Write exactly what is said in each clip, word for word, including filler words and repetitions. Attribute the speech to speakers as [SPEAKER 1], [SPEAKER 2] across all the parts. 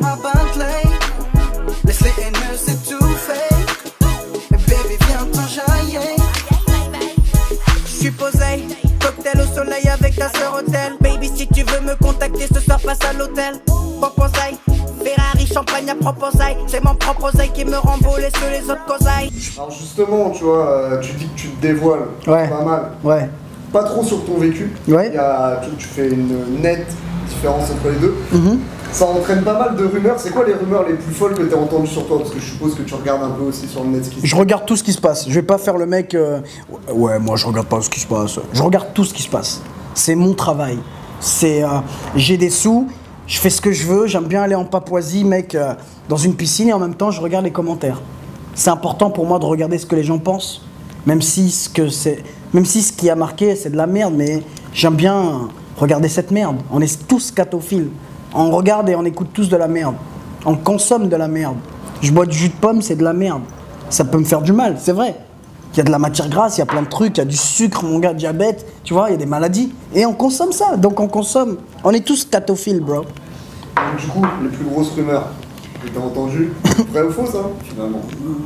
[SPEAKER 1] ma Bentley. Laisse les haineux s'étouffer. Et baby, viens t'enjailler. J'suis posé, cocktail au soleil avec ta sœur hôtel. Baby, si tu veux me contacter ce soir, passe à l'hôtel. Proposaille, Ferrari, champagne à proposaille. C'est mon propre oseille qui me rend beau, laisse les autres causailles.
[SPEAKER 2] Alors justement, tu vois, tu dis que tu te dévoiles
[SPEAKER 3] Ouais.
[SPEAKER 2] pas mal.
[SPEAKER 3] Ouais.
[SPEAKER 2] Pas trop sur ton vécu.
[SPEAKER 3] Ouais.
[SPEAKER 2] Il y a, tu, tu fais une nette différence entre les deux.
[SPEAKER 3] Mm-hmm.
[SPEAKER 2] Ça entraîne pas mal de rumeurs. C'est quoi les rumeurs les plus folles que tu as entendues sur toi? Parce que je suppose que tu regardes un peu aussi sur le net ce qui se passe.
[SPEAKER 3] Je regarde tout ce qui se passe. Je vais pas faire le mec. euh, Ouais, moi je regarde pas ce qui se passe. Je regarde tout ce qui se passe. C'est mon travail. C'est. euh, J'ai des sous. Je fais ce que je veux. J'aime bien aller en Papouasie, mec, euh, dans une piscine et en même temps je regarde les commentaires. C'est important pour moi de regarder ce que les gens pensent, même si ce que c'est, même si ce qui a marqué c'est de la merde. Mais j'aime bien regarder cette merde. On est tous catophiles. On regarde et on écoute tous de la merde. On consomme de la merde. Je bois du jus de pomme, c'est de la merde. Ça peut me faire du mal, c'est vrai. Il y a de la matière grasse, il y a plein de trucs, il y a du sucre, mon gars, diabète, tu vois, il y a des maladies. Et on consomme ça, donc on consomme. On est tous catophiles, bro.
[SPEAKER 2] Donc, du coup, les plus grosses rumeurs que tu as entendues, vrai ou faux ça, finalement?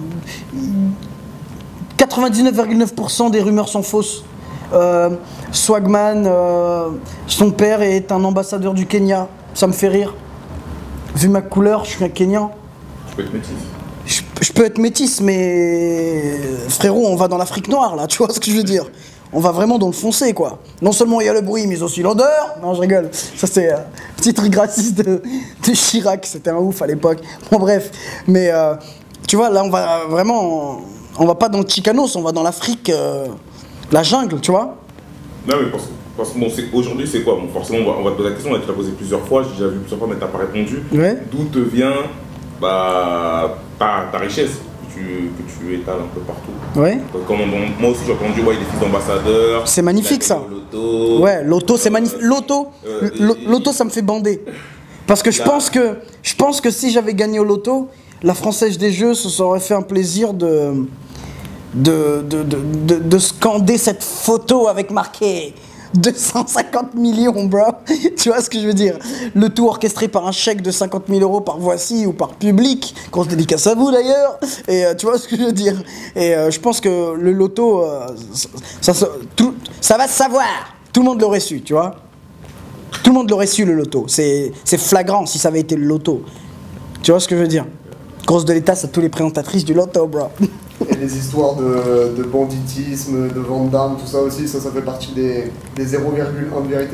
[SPEAKER 3] quatre-vingt-dix-neuf virgule neuf pour cent des rumeurs sont fausses. Euh, Swagman, euh, son père est un ambassadeur du Kenya. Ça me fait rire. Vu ma couleur, je suis un Kenyan.
[SPEAKER 4] Tu peux être métis.
[SPEAKER 3] Je, je peux être métis, mais frérot, on va dans l'Afrique noire là, tu vois ce que je veux dire? On va vraiment dans le foncé, quoi. Non seulement il y a le bruit, mais aussi l'odeur. Non, je rigole. Ça, c'est un euh, petit truc raciste de, de Chirac. C'était un ouf à l'époque. Bon, bref. Mais euh, tu vois, là, on va vraiment. On va pas dans le Chicanos, on va dans l'Afrique, euh, la jungle, tu vois.
[SPEAKER 4] Non, mais parce, parce que bon, aujourd'hui, c'est quoi? Bon, forcément, on va, on va te poser la question. On va te la poser plusieurs fois. J'ai déjà vu plusieurs fois, mais t'as pas répondu.
[SPEAKER 3] Ouais.
[SPEAKER 4] D'où te vient bah, ta, ta richesse que tu, que tu étales un peu partout?
[SPEAKER 3] Ouais.
[SPEAKER 4] Comme on, moi aussi, j'ai entendu, ouais, des fils d'ambassadeurs.
[SPEAKER 3] C'est magnifique, ça.
[SPEAKER 4] L'auto.
[SPEAKER 3] Ouais, l'auto, c'est magnifique. L'auto,
[SPEAKER 4] euh,
[SPEAKER 3] l'auto, ça me fait bander. Parce que je pense que, je pense que si j'avais gagné au loto, la Française des Jeux se serait fait un plaisir de, de, de, de, de, de scander cette photo avec marqué deux cent cinquante millions, bro. Tu vois ce que je veux dire? Le tout orchestré par un chèque de cinquante mille euros par Voici ou par Public, qu'on se dédicace à vous d'ailleurs. Et euh, tu vois ce que je veux dire? Et euh, je pense que le loto, euh, ça, ça, tout, ça va se savoir. Tout le monde l'aurait su, tu vois? Tout le monde l'aurait su, le loto. C'est flagrant si ça avait été le loto. Tu vois ce que je veux dire? Grosse de l'État, c'est tous les présentatrices du loto, bro.
[SPEAKER 2] Et les histoires de, de banditisme, de vente d'armes, tout ça aussi, ça, ça fait partie des, des zéro virgule un de vérité?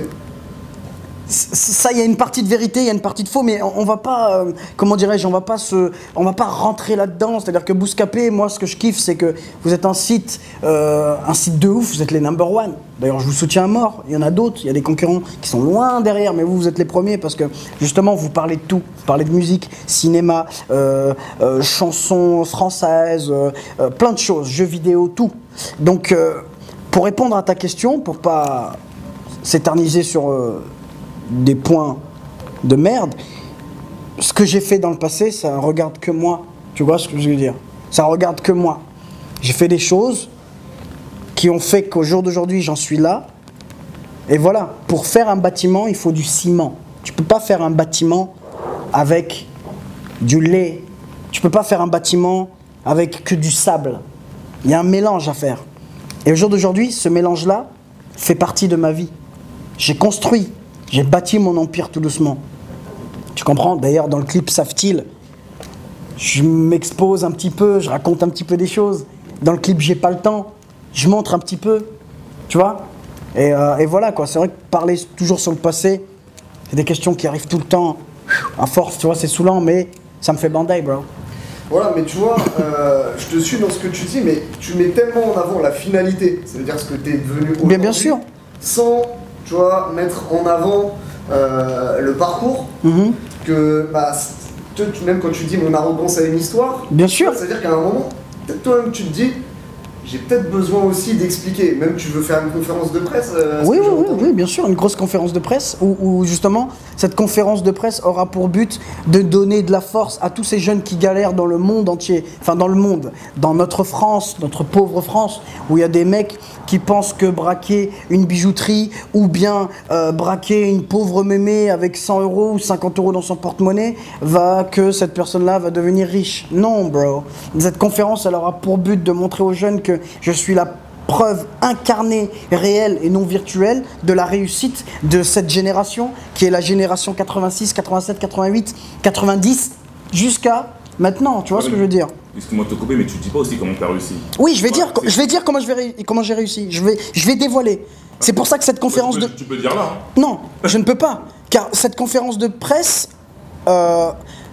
[SPEAKER 3] Ça, il y a une partie de vérité, il y a une partie de faux, mais on, on va pas, euh, comment dirais-je, on va pas se, on va pas rentrer là-dedans. C'est-à-dire que Bouscapé, moi, ce que je kiffe, c'est que vous êtes un site, euh, un site de ouf, vous êtes les number one. D'ailleurs, je vous soutiens à mort. Il y en a d'autres, il y a des concurrents qui sont loin derrière, mais vous, vous êtes les premiers parce que justement, vous parlez de tout. Vous parlez de musique, cinéma, euh, euh, chansons françaises, euh, euh, plein de choses, jeux vidéo, tout. Donc, euh, pour répondre à ta question, pour pas s'éterniser sur euh, des points de merde, ce que j'ai fait dans le passé, ça regarde que moi. Tu vois ce que je veux dire? Ça regarde que moi. J'ai fait des choses qui ont fait qu'au jour d'aujourd'hui, j'en suis là. Et voilà, pour faire un bâtiment, il faut du ciment. Tu peux pas faire un bâtiment avec du lait. Tu peux pas faire un bâtiment avec que du sable. Il y a un mélange à faire. Et au jour d'aujourd'hui, ce mélange-là fait partie de ma vie. J'ai construit. J'ai bâti mon empire tout doucement. Tu comprends? D'ailleurs, dans le clip Savent-ils, je m'expose un petit peu, je raconte un petit peu des choses. Dans le clip J'ai pas le temps, je montre un petit peu. Tu vois? Et, euh, et voilà, quoi. C'est vrai que parler toujours sur le passé, c'est des questions qui arrivent tout le temps. À force, tu vois, c'est saoulant, mais ça me fait bander, bro.
[SPEAKER 2] Voilà, mais tu vois, euh, je te suis dans ce que tu dis, mais tu mets tellement en avant la finalité, ça veut dire ce que tu es devenu aujourd'hui.
[SPEAKER 3] Bien, bien sûr.
[SPEAKER 2] Sans, tu vois, mettre en avant euh, le parcours,
[SPEAKER 3] Mm-hmm.
[SPEAKER 2] que, bah, même quand tu dis mon arrogance a une histoire,
[SPEAKER 3] Bien sûr.
[SPEAKER 2] c'est-à-dire qu'à un moment, peut-être toi-même tu te dis, j'ai peut-être besoin aussi d'expliquer. Même tu veux faire une conférence de presse euh,
[SPEAKER 3] Oui, oui, oui, oui, bien sûr, une grosse conférence de presse où, où justement cette conférence de presse aura pour but de donner de la force à tous ces jeunes qui galèrent dans le monde entier, enfin dans le monde, dans notre France, notre pauvre France, où il y a des mecs qui pensent que braquer une bijouterie ou bien euh, braquer une pauvre mémé avec cent euros ou cinquante euros dans son porte-monnaie va que cette personne-là va devenir riche. Non, bro. Cette conférence, elle aura pour but de montrer aux jeunes que je suis la preuve incarnée, réelle et non virtuelle de la réussite de cette génération qui est la génération quatre-vingt-six, quatre-vingt-sept, quatre-vingt-huit, quatre-vingt-dix jusqu'à maintenant, tu vois ce que je veux dire?
[SPEAKER 4] Excuse-moi de te couper, mais tu dis pas aussi comment tu as réussi.
[SPEAKER 3] Oui, je vais
[SPEAKER 4] Ouais,
[SPEAKER 3] dire, je vais dire comment je vais ré- comment j'ai réussi. Je vais, je vais dévoiler. C'est pour ça que cette conférence
[SPEAKER 4] Ouais, tu, peux,
[SPEAKER 3] de...
[SPEAKER 4] tu peux le dire là. Hein.
[SPEAKER 3] Non, je ne peux pas. Car cette conférence de presse, euh,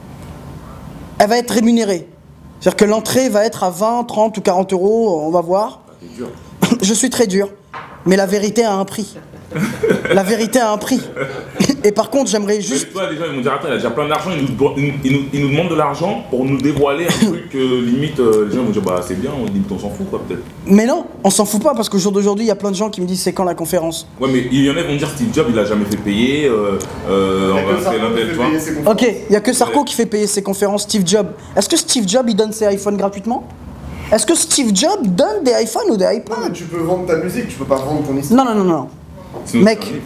[SPEAKER 3] elle va être rémunérée. C'est-à-dire que l'entrée va être à vingt, trente ou quarante euros, on va voir.
[SPEAKER 4] Ah, t'es dur.
[SPEAKER 3] Je suis très dur, mais la vérité a un prix. La vérité a un prix. Et par contre, j'aimerais juste...
[SPEAKER 4] Mais toi, les gens ils vont dire, attends, il a déjà plein d'argent, il nous, il nous, il nous, il nous demande de l'argent pour nous dévoiler un truc, euh, limite, euh, les gens vont dire, bah c'est bien, limite on s'en fout quoi peut-être.
[SPEAKER 3] Mais non, on s'en fout pas, parce qu'au jour d'aujourd'hui, il y a plein de gens qui me disent c'est quand la conférence.
[SPEAKER 4] Ouais, mais il y en a qui vont dire Steve Jobs, il a jamais fait payer, euh, euh,
[SPEAKER 2] Il y a
[SPEAKER 4] on
[SPEAKER 2] que
[SPEAKER 4] va
[SPEAKER 2] ça
[SPEAKER 4] faire
[SPEAKER 2] qui
[SPEAKER 4] l'un
[SPEAKER 2] fait
[SPEAKER 4] tu vois.
[SPEAKER 2] payer ses conférences.
[SPEAKER 3] Ok, il n'y a que Sarko qui fait payer ses conférences, Steve Jobs. Est-ce que Steve Jobs, il donne ses iPhones gratuitement? Est-ce que Steve Jobs donne des iPhones ou des
[SPEAKER 2] Non,
[SPEAKER 3] iPads?
[SPEAKER 2] mais tu peux vendre ta musique, tu peux pas vendre ton histoire.
[SPEAKER 3] Non, non, non, non.
[SPEAKER 4] Sinon,
[SPEAKER 3] Mec,
[SPEAKER 4] c'est un livre.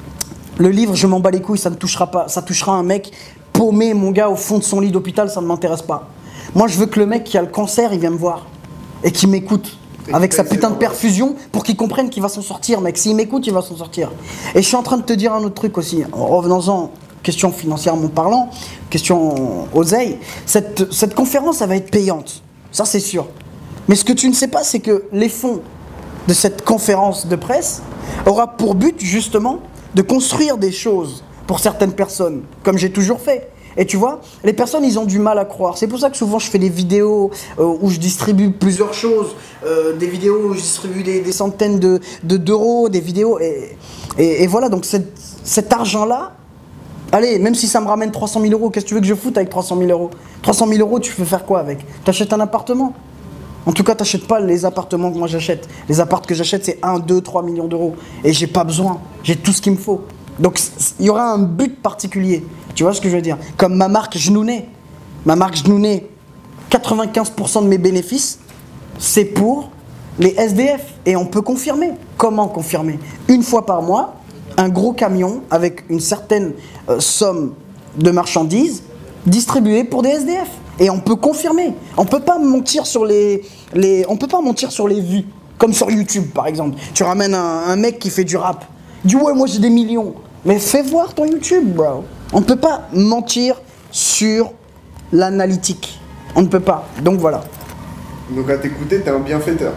[SPEAKER 3] le livre, je m'en bats les couilles, ça ne touchera pas. Ça touchera un mec paumé, mon gars, au fond de son lit d'hôpital, ça ne m'intéresse pas. Moi, je veux que le mec qui a le cancer, il vienne me voir. Et qu'il m'écoute.
[SPEAKER 2] Et
[SPEAKER 3] Avec
[SPEAKER 2] qu'il
[SPEAKER 3] sa
[SPEAKER 2] paye ses
[SPEAKER 3] putain de
[SPEAKER 2] droits.
[SPEAKER 3] perfusion pour qu'il comprenne qu'il va s'en sortir, mec. S'il m'écoute, il va s'en sortir. Et je suis en train de te dire un autre truc aussi. Revenons-en, question financièrement parlant, question oseille. Cette, cette conférence, elle va être payante. Ça, c'est sûr. Mais ce que tu ne sais pas, c'est que les fonds de cette conférence de presse aura pour but, justement, de construire des choses pour certaines personnes, comme j'ai toujours fait. Et tu vois, les personnes, ils ont du mal à croire. C'est pour ça que souvent, je fais des vidéos euh, où je distribue plusieurs choses, euh, des vidéos où je distribue des, des centaines de, de, d'euros, des vidéos, et, et, et voilà, donc cette- cet argent-là, allez, même si ça me ramène trois cent mille euros, qu'est-ce que tu veux que je foute avec trois cent mille euros? trois cent mille euros, tu peux faire quoi avec? T'achètes un appartement? En tout cas, t'achètes pas les appartements que moi j'achète. Les appartements que j'achète, c'est un, deux, trois millions d'euros. Et j'ai pas besoin. J'ai tout ce qu'il me faut. Donc, c- c- il y aura un but particulier. Tu vois ce que je veux dire? Comme ma marque Genounet. Ma marque Genounet, quatre-vingt-quinze pour cent de mes bénéfices, c'est pour les S D F. Et on peut confirmer. Comment confirmer? Une fois par mois, un gros camion avec une certaine euh, somme de marchandises distribuées pour des S D F. Et on peut confirmer. On peut pas mentir sur les, les, on peut pas mentir sur les vues. Comme sur YouTube, par exemple. Tu ramènes un, un mec qui fait du rap. Il dit ouais, moi j'ai des millions. Mais fais voir ton YouTube, bro. On peut pas mentir sur l'analytique. On ne peut pas. Donc voilà.
[SPEAKER 2] Donc à t'écouter, t'es un bienfaiteur.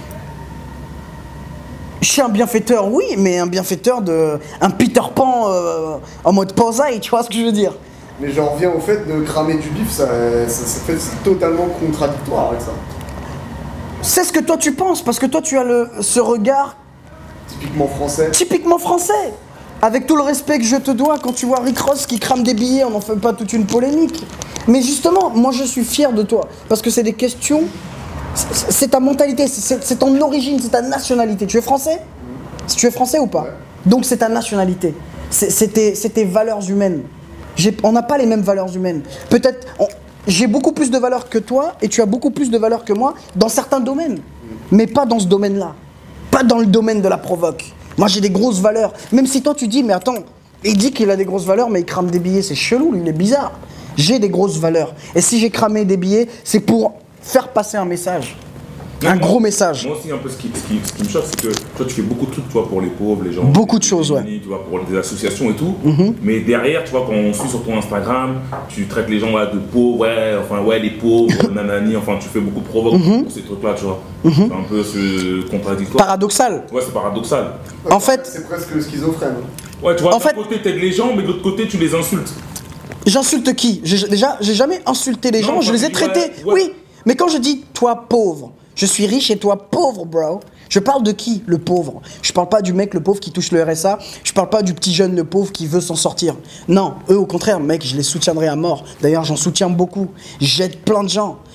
[SPEAKER 3] Je suis un bienfaiteur, oui, mais un bienfaiteur de... Un Peter Pan euh, en mode Panzai, tu vois ce que je veux dire?
[SPEAKER 2] Mais j'en reviens au fait de cramer du bif, ça, ça, ça fait c'est totalement contradictoire avec ça.
[SPEAKER 3] C'est ce que toi tu penses, parce que toi tu as le, ce regard
[SPEAKER 2] Typiquement français.
[SPEAKER 3] typiquement français. Avec tout le respect que je te dois, quand tu vois Rick Ross qui crame des billets, on n'en fait pas toute une polémique. Mais justement, moi je suis fier de toi, parce que c'est des questions, c'est c'est ta mentalité, c'est c'est ton origine, c'est ta nationalité. Tu es français? Tu es français ou pas?
[SPEAKER 2] Ouais.
[SPEAKER 3] Donc c'est ta nationalité, c'est c'est tes, c'est tes valeurs humaines. J'ai- On n'a pas les mêmes valeurs humaines. Peut-être, on- j'ai beaucoup plus de valeurs que toi, et tu as beaucoup plus de valeurs que moi dans certains domaines, mais pas dans ce domaine-là. Pas dans le domaine de la provoque. Moi j'ai des grosses valeurs. Même si toi tu dis, mais attends, il dit qu'il a des grosses valeurs, mais il crame des billets, c'est chelou, lui, il est bizarre. J'ai des grosses valeurs. Et si j'ai cramé des billets, c'est pour faire passer un message. Un
[SPEAKER 4] Moi-
[SPEAKER 3] gros message.
[SPEAKER 4] Moi aussi, un peu ce qui, ce qui, ce qui me choque, c'est que toi, tu fais beaucoup de trucs, tu vois, pour les pauvres, les gens.
[SPEAKER 3] Beaucoup de
[SPEAKER 4] les
[SPEAKER 3] choses, ouais.
[SPEAKER 4] démunis, Tu vois, pour des associations et tout. Mais derrière, tu vois, quand on suit sur ton Instagram, tu traites les gens là, de pauvres, ouais, enfin, ouais, les pauvres, nanani, enfin, tu fais beaucoup de provoques pour ces trucs-là, tu vois. C'est un peu ce contradictoire.
[SPEAKER 3] Paradoxal.
[SPEAKER 4] Ouais, c'est paradoxal.
[SPEAKER 3] En fait,
[SPEAKER 2] C'est presque schizophrène.
[SPEAKER 4] Ouais, tu vois,
[SPEAKER 3] En
[SPEAKER 4] d'un
[SPEAKER 3] fait-
[SPEAKER 4] côté, t'aides les gens, mais de l'autre côté, tu les insultes.
[SPEAKER 3] j'insulte qui? J'ai- Déjà, j'ai jamais insulté les
[SPEAKER 4] Non,
[SPEAKER 3] gens, je
[SPEAKER 4] quand
[SPEAKER 3] les
[SPEAKER 4] tu
[SPEAKER 3] ai
[SPEAKER 4] dis,
[SPEAKER 3] traités.
[SPEAKER 4] ouais, ouais.
[SPEAKER 3] Oui, mais quand je dis toi pauvre, je suis riche et toi pauvre, bro. Je parle de qui, le pauvre? Je parle pas du mec, le pauvre qui touche le R S A. Je parle pas du petit jeune, le pauvre qui veut s'en sortir. Non, eux, au contraire, mec, je les soutiendrai à mort. D'ailleurs, j'en soutiens beaucoup. J'aide plein de gens.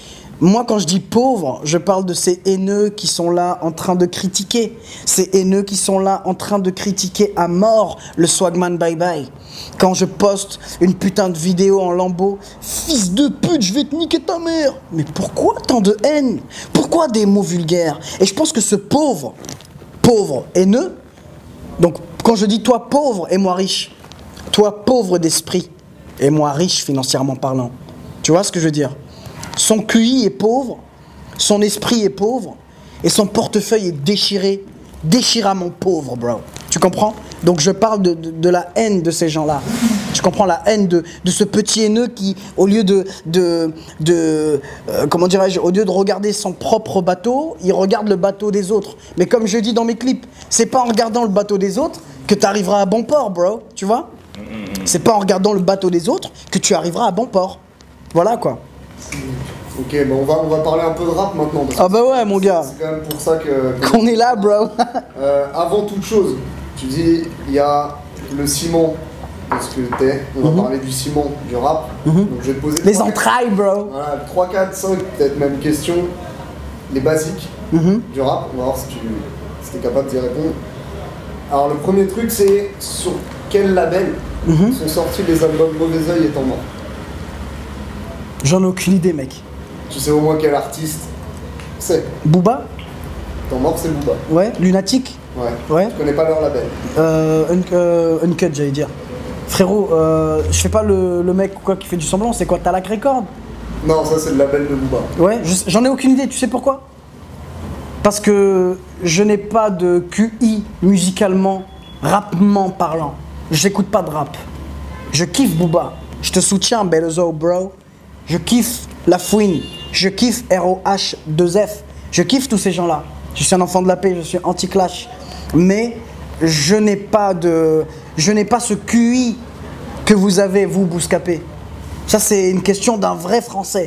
[SPEAKER 3] Moi, quand je dis pauvre, je parle de ces haineux qui sont là en train de critiquer. Ces haineux qui sont là en train de critiquer à mort le Swagman Bye Bye. Quand je poste une putain de vidéo en lambeau, fils de pute, je vais te niquer ta mère. Mais pourquoi tant de haine? Pourquoi des mots vulgaires? Et je pense que ce pauvre, pauvre haineux, donc quand je dis toi pauvre et moi riche, toi pauvre d'esprit et moi riche financièrement parlant, tu vois ce que je veux dire? Son Q I est pauvre, son esprit est pauvre, et son portefeuille est déchiré, déchiramment pauvre, bro. Tu comprends? Donc je parle de, de, de la haine de ces gens-là. Tu comprends la haine de, de ce petit haineux qui, au lieu de, de, de euh, comment dirais-je, au lieu de regarder son propre bateau, il regarde le bateau des autres. Mais comme je dis dans mes clips, c'est pas en regardant le bateau des autres que tu arriveras à bon port, bro. Tu vois? C'est pas en regardant le bateau des autres que tu arriveras à bon port. Voilà quoi.
[SPEAKER 2] Ok, bon, on, va, on va parler un peu de rap maintenant.
[SPEAKER 3] Ah bah ouais, mon gars.
[SPEAKER 2] C'est quand même pour ça que...
[SPEAKER 3] Qu'on est là, bro.
[SPEAKER 2] euh, avant toute chose, tu dis, il y a le ciment de ce que t'es. On va mm-hmm. parler du ciment, du rap. Mm-hmm. Donc je vais te poser...
[SPEAKER 3] Les entrailles, bro.
[SPEAKER 2] Voilà, trois, quatre, cinq, peut-être même questions. Les basiques mm-hmm. du rap. On va voir si tu si es capable d'y répondre. Alors le premier truc, c'est sur quel label mm-hmm. sont sortis les albums Mauvais Oeil et Temps Mort?
[SPEAKER 3] J'en ai aucune idée, mec.
[SPEAKER 2] Tu sais au moins quel artiste c'est?
[SPEAKER 3] Booba?
[SPEAKER 2] Temps Mort, c'est Booba.
[SPEAKER 3] Ouais, Lunatic?
[SPEAKER 2] Ouais.
[SPEAKER 3] Ouais.
[SPEAKER 2] Tu connais pas leur label?
[SPEAKER 3] Euh, un, euh Uncut, j'allais dire. Frérot, euh, je fais pas le, le mec quoi qui fait du semblant, c'est quoi? Talac Record?
[SPEAKER 2] Non, ça c'est le label de Booba.
[SPEAKER 3] Ouais, j'en ai aucune idée, tu sais pourquoi? Parce que je n'ai pas de Q I musicalement, rapement parlant. J'écoute pas de rap. Je kiffe Booba. Je te soutiens, Bellozo, bro. Je kiffe La Fouine, je kiffe R O H deux F, je kiffe tous ces gens-là. Je suis un enfant de la paix, je suis anti-clash. Mais je n'ai pas de, je n'ai pas ce Q I que vous avez, vous, Bouscapé. Ça, c'est une question d'un vrai Français.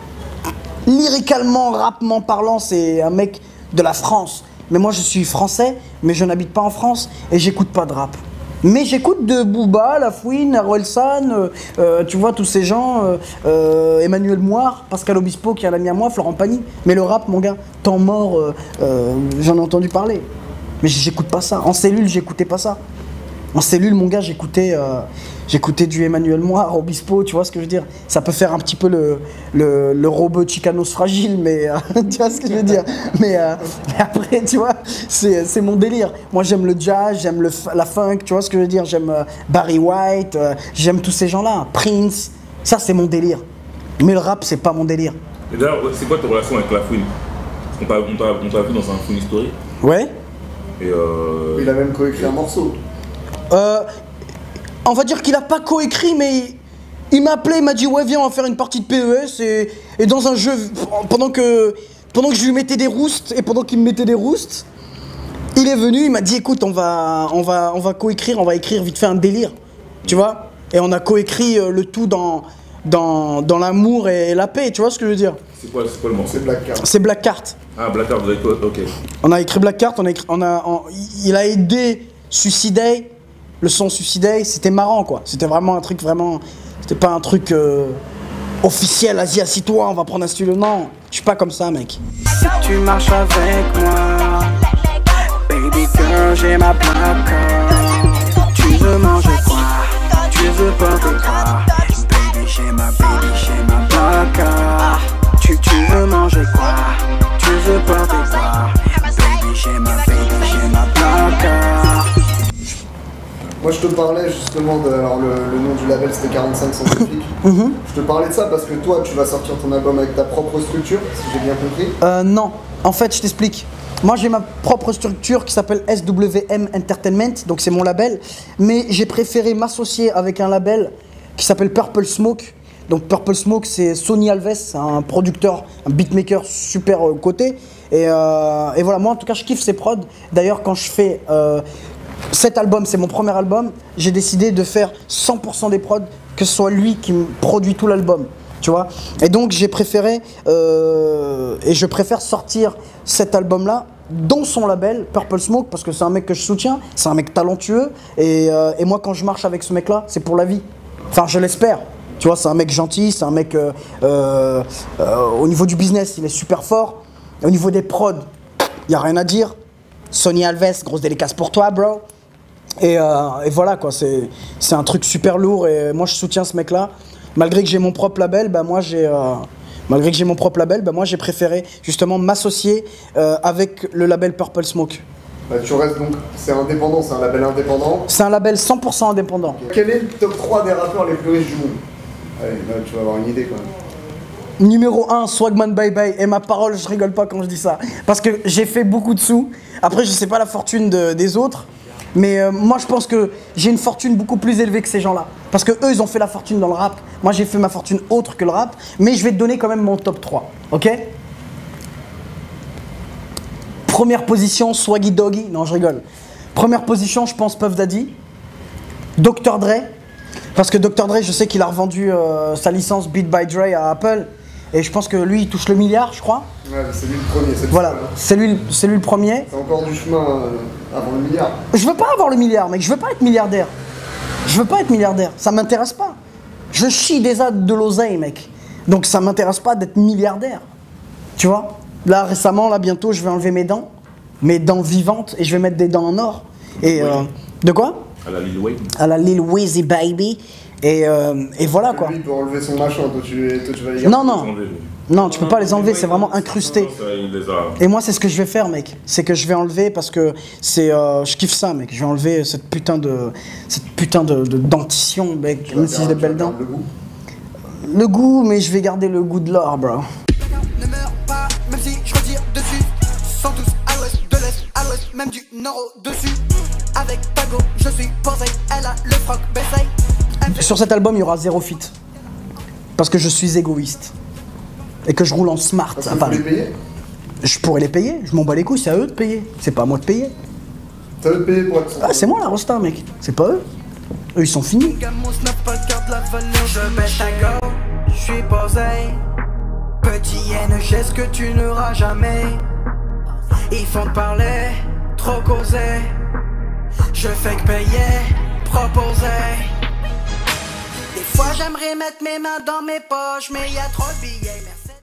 [SPEAKER 3] Lyricalement, rapement parlant, c'est un mec de la France. Mais moi, je suis français, mais je n'habite pas en France et j'écoute pas de rap. Mais j'écoute de Booba, La Fouine, Orelsan, euh, euh, tu vois, tous ces gens, euh, euh, Emmanuel Moire, Pascal Obispo qui est un ami à moi, Florent Pagny. Mais le rap, mon gars, Temps Mort, euh, euh, j'en ai entendu parler. Mais j'écoute pas ça. En cellule, j'écoutais pas ça. En cellule, mon gars, j'écoutais euh, j'écoutais du Emmanuel Moire, Obispo, tu vois ce que je veux dire? Ça peut faire un petit peu le, le, le robot Chicanos fragile, mais euh, tu vois ce que je veux dire? Mais, euh, mais après, tu vois, c'est mon délire. Moi, j'aime le jazz, j'aime la funk, tu vois ce que je veux dire? J'aime euh, Barry White, euh, j'aime tous ces gens-là. Prince, ça, c'est mon délire. Mais le rap, c'est pas mon délire.
[SPEAKER 4] Et d'ailleurs, c'est quoi ta relation avec La Fouine? On t'a vu dans un Fouine Story.
[SPEAKER 3] Ouais.
[SPEAKER 4] Et euh...
[SPEAKER 2] Il a même coécrit un morceau.
[SPEAKER 3] Euh, on va dire qu'il a pas coécrit, mais il m'a appelé, il m'a dit ouais viens on va faire une partie de P E S et, et dans un jeu pendant que pendant que je lui mettais des roustes et pendant qu'il me mettait des roustes, il est venu, il m'a dit écoute on va on va on va coécrire, on va écrire vite fait un délire, tu vois, et on a coécrit le tout dans dans dans l'amour et la paix, tu vois ce que je veux dire?
[SPEAKER 4] C'est quoi, quoi le morceau?
[SPEAKER 2] C'est Black Card.
[SPEAKER 3] C'est Black Card.
[SPEAKER 4] Ah Black Card, vous avez quoi? Ok.
[SPEAKER 3] On a écrit Black Card, on a écrit, on a on, il a aidé Suiciday. Le son Suiciday, c'était marrant quoi. C'était vraiment un truc vraiment. C'était pas un truc euh, officiel, vas-y assis-toi, on va prendre un stylo. Non, je suis pas comme ça, mec.
[SPEAKER 1] Si tu marches avec moi, baby girl, j'ai ma plaque. Tu veux manger quoi? Tu veux porter quoi? Baby, j'ai ma baby, j'ai ma plaque. Tu, tu veux manger quoi? Tu veux porter quoi? Baby, j'ai ma baby, j'ai ma plaque.
[SPEAKER 2] Moi je te parlais justement de, alors le, le nom du label c'était quarante-cinq Scientifique. Mm-hmm. Je te parlais de ça parce que toi tu vas sortir ton album avec ta propre structure, si j'ai bien compris.
[SPEAKER 3] Euh non, en fait je t'explique. Moi j'ai ma propre structure qui s'appelle S W M Entertainment, donc c'est mon label. Mais j'ai préféré m'associer avec un label qui s'appelle Purple Smoke. Donc Purple Smoke c'est Sonny Alves, un producteur, un beatmaker super euh, coté. Et, euh, et voilà, moi en tout cas je kiffe ses prods. D'ailleurs quand je fais... Euh, cet album, c'est mon premier album, j'ai décidé de faire cent pour cent des prods, que ce soit lui qui me produit tout l'album, tu vois. Et donc j'ai préféré, euh, et je préfère sortir cet album-là dans son label, Purple Smoke, parce que c'est un mec que je soutiens, c'est un mec talentueux, et, euh, et moi quand je marche avec ce mec-là, c'est pour la vie. Enfin, je l'espère. Tu vois, c'est un mec gentil, c'est un mec euh, euh, euh, au niveau du business, il est super fort. Au niveau des prods, il n'y a rien à dire. Sonny Alves, grosse dédicace pour toi, bro. Et, euh, et voilà, quoi, c'est un truc super lourd et moi je soutiens ce mec-là. Malgré que j'ai mon propre label, bah, moi j'ai euh, malgré que j'ai mon propre label, bah, moi j'ai préféré justement m'associer euh, avec le label Purple Smoke.
[SPEAKER 2] Bah, tu restes donc, c'est indépendant, c'est un label indépendant.
[SPEAKER 3] C'est un label cent pour cent indépendant.
[SPEAKER 2] Quel est le top trois des rappeurs les plus riches du monde? Allez, là tu vas avoir une idée quand même.
[SPEAKER 3] Numéro un, Swagman Bye Bye. Et ma parole, je rigole pas quand je dis ça. Parce que j'ai fait beaucoup de sous. Après, je sais pas la fortune de, des autres. Mais euh, moi, je pense que j'ai une fortune beaucoup plus élevée que ces gens-là. Parce que eux, ils ont fait la fortune dans le rap. Moi, j'ai fait ma fortune autre que le rap. Mais je vais te donner quand même mon top trois. Ok? Première position, Swaggy Doggy. Non, je rigole. Première position, je pense Puff Daddy. docteur Dre. Parce que docteur Dre, je sais qu'il a revendu euh, sa licence Beat by Dre à Apple. Et je pense que lui, il touche le milliard, je crois.
[SPEAKER 2] Ouais, c'est lui le premier.
[SPEAKER 3] Voilà, c'est lui, c'est lui le premier.
[SPEAKER 2] C'est encore du chemin euh, avant le milliard.
[SPEAKER 3] Je veux pas avoir le milliard, mec. Je veux pas être milliardaire. Je veux pas être milliardaire. Ça m'intéresse pas. Je chie déjà de l'oseille, mec. Donc ça m'intéresse pas d'être milliardaire. Tu vois? Là, récemment, là, bientôt, je vais enlever mes dents. Mes dents vivantes. Et je vais mettre des dents en or. Et euh, de quoi?
[SPEAKER 4] À la Lil Wayne.
[SPEAKER 3] À la Lil Weezy Baby. Et, euh, et voilà quoi.
[SPEAKER 2] Lui, il peut enlever son machin, toi tu, toi, tu vas les garder.
[SPEAKER 3] Non, non. Non, tu peux pas les enlever, c'est vraiment incrusté. Et moi, c'est ce que je vais faire, mec. C'est que je vais enlever parce que c'est, euh, je kiffe ça, mec. Je vais enlever cette putain de, cette putain de, de dentition, mec. Même si j'ai des belles dents.
[SPEAKER 2] Le goût.
[SPEAKER 3] Le goût, mais je vais garder le goût de l'or, bro.
[SPEAKER 1] Ne meurs pas, même si je retire dessus. Sont tous à l'ouest, de l'est, à l'ouest, même du nord au dessus. Avec Tago, je suis posé, elle a le froc baissé.
[SPEAKER 3] Sur cet album, il y aura zéro feat. Parce que je suis égoïste. Et que je roule en smart
[SPEAKER 2] Parce
[SPEAKER 3] à
[SPEAKER 2] que
[SPEAKER 3] Paris.
[SPEAKER 2] vous les payer.
[SPEAKER 3] Je pourrais les payer, je m'en bats les couilles, c'est à eux de payer. C'est pas à moi de payer.
[SPEAKER 2] Ça veut te payer pour être.
[SPEAKER 3] Ah, c'est moi la rosta, mec. C'est pas eux. Eux, ils sont finis.
[SPEAKER 1] Gamos n'a pas le cœur de la valeur, je baisse Tago. Je suis posé. Petit haine, j'ai ce que tu n'auras jamais. Ils font te parler, trop causer. Je fais que payer, proposer. Des fois j'aimerais mettre mes mains dans mes poches, mais y a trop de billets.